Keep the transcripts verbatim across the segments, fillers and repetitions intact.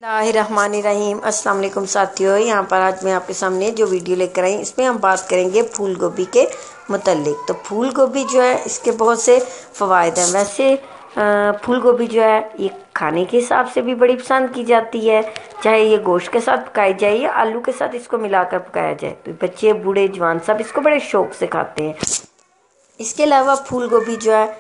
बिस्मिल्लाहिर्रहमानिर्रहीम। अस्सलाम वालेकुम साथियों, यहाँ पर आज मैं आपके सामने जो वीडियो लेकर आई इसमें हम बात करेंगे फूल गोभी के मुतल्लिक। तो फूल गोभी जो है इसके बहुत से फ़वाइद हैं। वैसे फूल गोभी जो है ये खाने के हिसाब से भी बड़ी पसंद की जाती है, चाहे ये गोश्त के साथ पकाई जाए या आलू के साथ इसको मिलाकर पकाया जाए तो बच्चे बूढ़े जवान सब इसको बड़े शौक से खाते हैं। इसके अलावा फूल गोभी जो है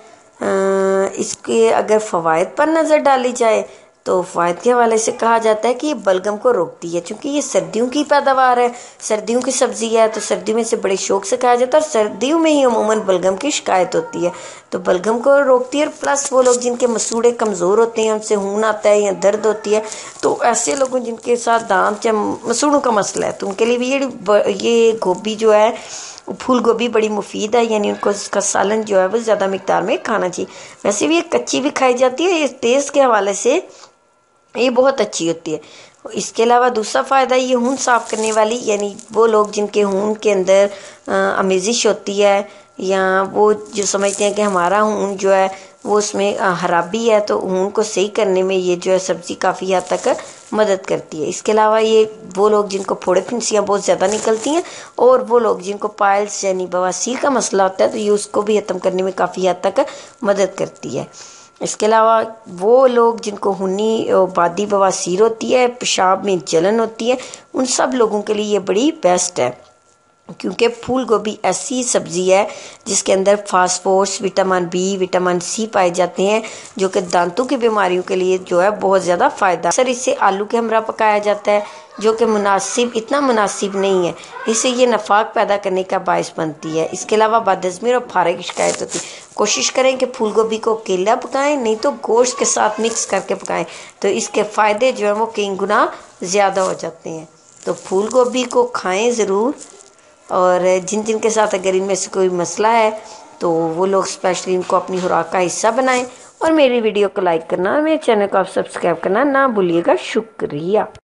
इसके अगर फ़वाइद पर नज़र डाली जाए तो फ़वाइद के हवाले से कहा जाता है कि ये बलगम को रोकती है, क्योंकि ये सर्दियों की पैदावार है, सर्दियों की सब्ज़ी है, तो सर्दियों में से बड़े शौक से खाया जाता है और सर्दियों में ही अमूमन बलगम की शिकायत होती है, तो बलगम को रोकती है। और प्लस वो लोग जिनके मसूड़े कमज़ोर होते हैं, उनसे खून आता है या दर्द होती है, तो ऐसे लोगों जिनके साथ दांत या मसूड़ों का मसला है तो उनके लिए भी ये ये गोभी जो है फूल गोभी बड़ी मुफीद है, यानी उनको इसका सालन जो है वो ज़्यादा मिकदार में खाना चाहिए। वैसे भी ये कच्ची भी खाई जाती है, ये टेस्ट के हवाले से ये बहुत अच्छी होती है। इसके अलावा दूसरा फ़ायदा ये खून साफ़ करने वाली, यानी वो लोग जिनके खून के अंदर अमेजिश होती है या वो जो समझते हैं कि हमारा खून जो है वो उसमें खराबी है, तो खून को सही करने में ये जो है सब्ज़ी काफ़ी हद तक मदद करती है। इसके अलावा ये वो लोग जिनको फोड़े फुंसियाँ बहुत ज़्यादा निकलती हैं और वो लोग जिनको पाइल्स यानी बवासीर का मसला होता है तो ये उसको भी ख़त्म करने में काफ़ी हद तक मदद करती है। इसके अलावा वो लोग जिनको खूनी बादी बवासीर होती है, पेशाब में जलन होती है, उन सब लोगों के लिए ये बड़ी बेस्ट है, क्योंकि फूल गोभी ऐसी सब्ज़ी है जिसके अंदर phosphorus, vitamin B, vitamin C पाए जाते हैं, जो कि दांतों की बीमारियों के लिए जो है बहुत ज़्यादा फ़ायदा। सर इसे आलू के हमरा पकाया जाता है, जो कि मुनासिब इतना मुनासिब नहीं है, इससे ये नफाक पैदा करने का बायस बनती है। इसके अलावा बदहज़मी और फारे की शिकायत होती है। कोशिश करें कि फूल गोभी को अकेला पकाएं, नहीं तो गोश्त के साथ मिक्स करके पकाएं, तो इसके फ़ायदे जो है वो कई गुना ज़्यादा हो जाते हैं। तो फूल गोभी को खाएँ ज़रूर, और जिन जिन के साथ अगर इनमें से कोई मसला है तो वो लोग स्पेशली इनको अपनी खुराक का हिस्सा बनाएं। और मेरी वीडियो को लाइक करना, मेरे चैनल को आप सब्सक्राइब करना ना भूलिएगा। शुक्रिया।